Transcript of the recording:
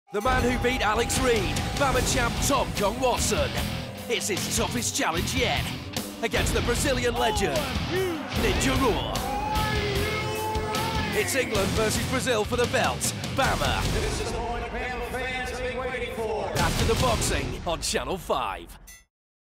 The man who beat Alex Reid, BAMMA champ Tom Kong Watson. It's his toughest challenge yet, against the Brazilian legend, Ninja Rua. It's England versus Brazil for the belt, BAMMA. This is the moment fans have been waiting for. After the boxing on Channel 5.